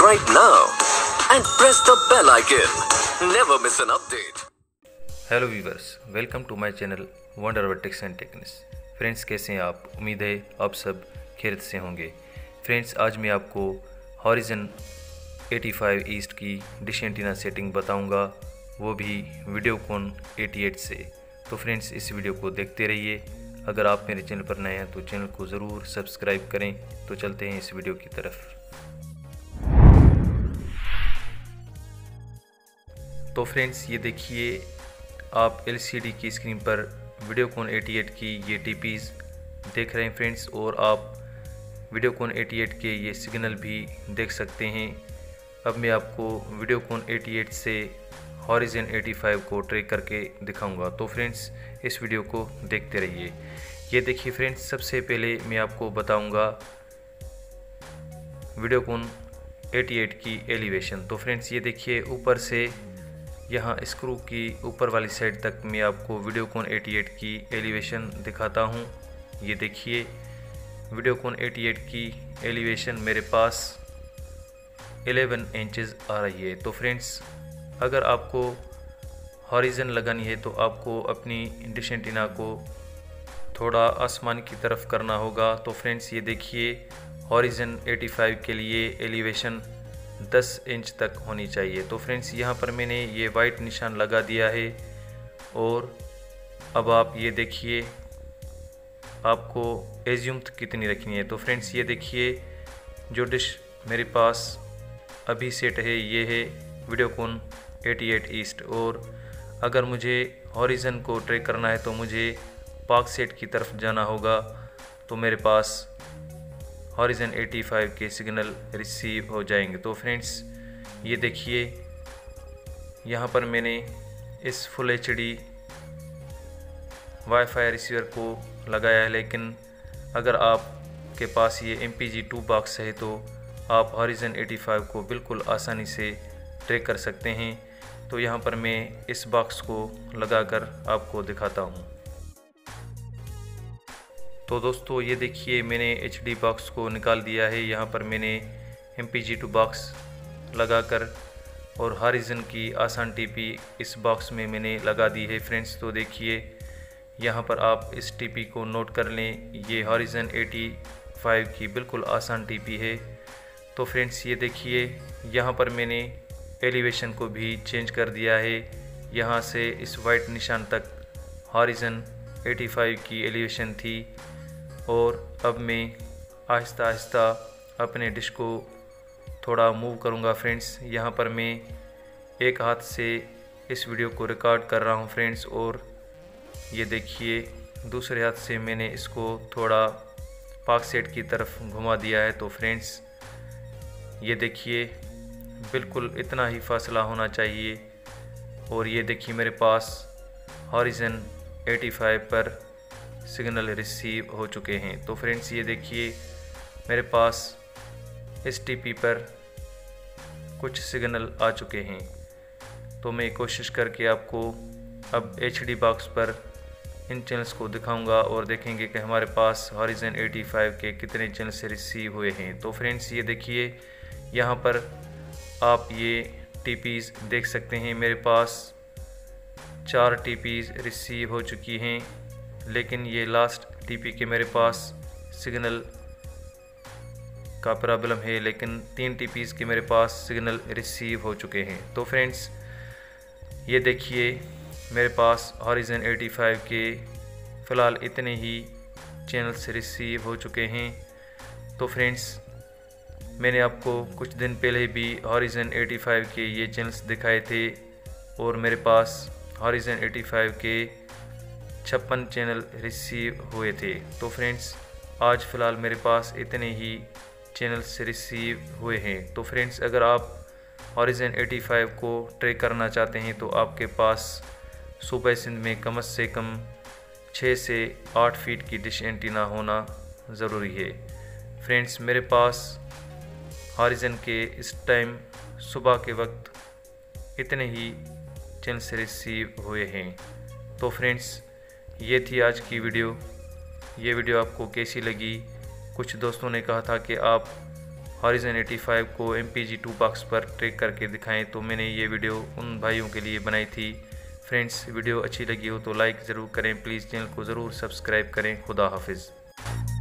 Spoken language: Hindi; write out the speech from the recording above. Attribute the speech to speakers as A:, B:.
A: right now and press the bell icon. Never miss an update.
B: Hello viewers, welcome to my channel wonder vertex and technics. Friends, कैसे हैं आप? उम्मीद है आप सब खैरियत से होंगे। फ्रेंड्स, आज मैं आपको हॉरिजन 85 ईस्ट की डिश एंटीना सेटिंग बताऊंगा, वो भी वीडियोकॉन 88 से। तो फ्रेंड्स, इस वीडियो को देखते रहिए। अगर आप मेरे चैनल पर नए हैं तो चैनल को ज़रूर सब्सक्राइब करें। तो चलते हैं इस वीडियो की तरफ। तो फ्रेंड्स, ये देखिए, आप LCD की स्क्रीन पर वीडियोकॉन 88 की ये टीपीज़ देख रहे हैं फ्रेंड्स, और आप वीडियोकॉन 88 के ये सिग्नल भी देख सकते हैं। अब मैं आपको वीडियोकॉन 88 से हॉरिजन 85 को ट्रैक करके दिखाऊंगा। तो फ्रेंड्स, इस वीडियो को देखते रहिए। ये देखिए फ्रेंड्स, सबसे पहले मैं आपको बताऊंगा वीडियोकॉन 88 की एलिवेशन। तो फ्रेंड्स, ये देखिए, ऊपर से यहाँ स्क्रू की ऊपर वाली साइड तक मैं आपको वीडियोकॉन 88 की एलिवेशन दिखाता हूँ। ये देखिए, वीडियोकॉन 88 की एलिवेशन मेरे पास 11 इंचेस आ रही है। तो फ्रेंड्स, अगर आपको हॉरिजन लगानी है तो आपको अपनी डिश एंटीना को थोड़ा आसमान की तरफ करना होगा। तो फ्रेंड्स, ये देखिए, हॉरिजन 85 के लिए एलिवेशन 10 इंच तक होनी चाहिए। तो फ्रेंड्स, यहाँ पर मैंने ये वाइट निशान लगा दिया है, और अब आप ये देखिए आपको एज्यूम्थ कितनी रखनी है। तो फ्रेंड्स, ये देखिए, जो डिश मेरे पास अभी सेट है ये है वीडियोकॉन 88 ईस्ट, और अगर मुझे हॉरिजन को ट्रैक करना है तो मुझे पाक सेट की तरफ जाना होगा। तो मेरे पास हॉरिजन 85 के सिग्नल रिसीव हो जाएंगे। तो फ्रेंड्स, ये देखिए, यहाँ पर मैंने इस फुल HD वाईफाई रिसीवर को लगाया है, लेकिन अगर आपके पास ये MPG-2 बॉक्स है तो आप हॉरिजन 85 को बिल्कुल आसानी से ट्रैक कर सकते हैं। तो यहाँ पर मैं इस बॉक्स को लगाकर आपको दिखाता हूँ। तो दोस्तों, ये देखिए, मैंने HD बॉक्स को निकाल दिया है। यहाँ पर मैंने MPG-2 बॉक्स लगाकर और हॉरिजन की आसान टीपी इस बॉक्स में मैंने लगा दी है फ्रेंड्स। तो देखिए, यहाँ पर आप इस टीपी को नोट कर लें, ये हॉरिजन 85 की बिल्कुल आसान टीपी है। तो फ्रेंड्स, ये देखिए, यहाँ पर मैंने एलिवेशन को भी चेंज कर दिया है। यहाँ से इस वाइट निशान तक हॉरिजन 85 की एलिवेशन थी, और अब मैं आहिस्ता आहिस्ता अपने डिश को थोड़ा मूव करूंगा फ्रेंड्स। यहाँ पर मैं एक हाथ से इस वीडियो को रिकॉर्ड कर रहा हूँ फ्रेंड्स, और ये देखिए, दूसरे हाथ से मैंने इसको थोड़ा पाक सेट की तरफ घुमा दिया है। तो फ्रेंड्स, ये देखिए, बिल्कुल इतना ही फासला होना चाहिए, और ये देखिए, मेरे पास हॉरिजन 85 पर सिग्नल रिसीव हो चुके हैं। तो फ्रेंड्स, ये देखिए, मेरे पास इस टीपी पर कुछ सिग्नल आ चुके हैं। तो मैं कोशिश करके आपको अब HD बॉक्स पर इन चैनल्स को दिखाऊंगा, और देखेंगे कि हमारे पास हॉरिजन 85 के कितने चैनल्स रिसीव हुए हैं। तो फ्रेंड्स, ये देखिए, यहाँ पर आप ये टीपीज़ देख सकते हैं। मेरे पास 4 टीपीज़ रिसीव हो चुकी हैं, लेकिन ये लास्ट टीपी के मेरे पास सिग्नल का प्रॉब्लम है, लेकिन 3 टीपीज़ के मेरे पास सिग्नल रिसीव हो चुके हैं। तो फ्रेंड्स, ये देखिए, मेरे पास हॉरिजन 85 के फ़िलहाल इतने ही चैनल्स रिसीव हो चुके हैं। तो फ्रेंड्स, मैंने आपको कुछ दिन पहले भी हॉरिजन 85 के ये चैनल्स दिखाए थे, और मेरे पास हॉरिजन 85 के 56 चैनल रिसीव हुए थे। तो फ्रेंड्स, आज फ़िलहाल मेरे पास इतने ही चैनल्स रिसीव हुए हैं। तो फ्रेंड्स, अगर आप हॉरिजन 85 को ट्रैक करना चाहते हैं तो आपके पास सूबे सिंध में कम से कम 6 से 8 फीट की डिश एंटीना होना ज़रूरी है। फ्रेंड्स, मेरे पास हॉरिजन के इस टाइम सुबह के वक्त इतने ही चैनल्स रिसीव हुए हैं। तो फ्रेंड्स, ये थी आज की वीडियो। ये वीडियो आपको कैसी लगी? कुछ दोस्तों ने कहा था कि आप हॉरिजन 85 को MPG-2 बॉक्स पर ट्रैक करके दिखाएं, तो मैंने ये वीडियो उन भाइयों के लिए बनाई थी। फ्रेंड्स, वीडियो अच्छी लगी हो तो लाइक ज़रूर करें, प्लीज़ चैनल को ज़रूर सब्सक्राइब करें। खुदा हाफिज़।